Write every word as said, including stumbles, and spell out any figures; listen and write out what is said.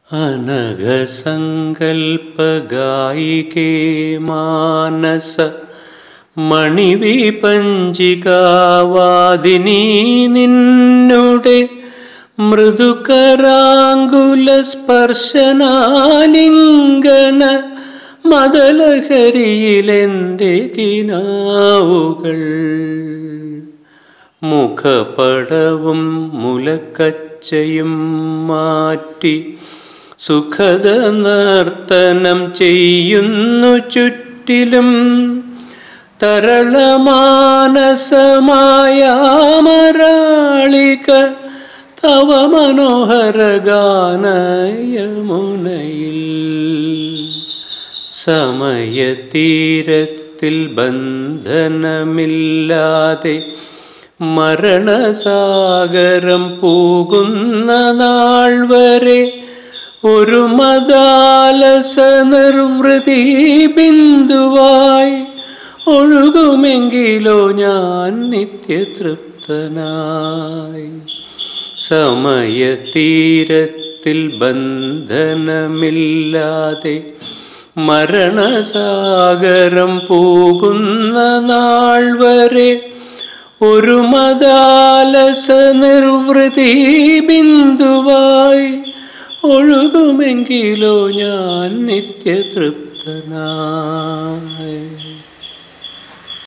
അനഘസങ്കൽപ്പഗായികേ മാനസ മണിവിപഞ്ചികാവാദിനി നിന്നുടെ മൃദുകരാങ്കുലസ്പർശനാലിംഗന മദലഹരിയിലെൻ്റെ കിനാവുകൾ മുഖപടവും മുലക്കച്ചയും മാറ്റി സുഖദ നർത്തനം ചെയ്യുന്നു ചുറ്റിലും തരളമാനസമായാമരാളിക തവ മനോഹര ഗാനയമുനയിൽ സമയതീരത്തിൽ ബന്ധനമില്ലാതെ മരണസാഗരം പൂകുന്ന നാൾ വരെ ഒരു മദാലസ നിർവൃതി ബിന്ദുവായി ഒഴുകുമെങ്കിലോ ഞാൻ നിത്യതൃപ്തനായി. സമയതീരത്തിൽ ബന്ധനമില്ലാതെ മരണസാഗരം പൂകുന്ന നാൾ വരെ ഒരു മദാലസ നിർവൃതി ബിന്ദുവായി ഒഴുകുമെങ്കിലോ ഞാൻ നിത്യതൃപ്തനായി.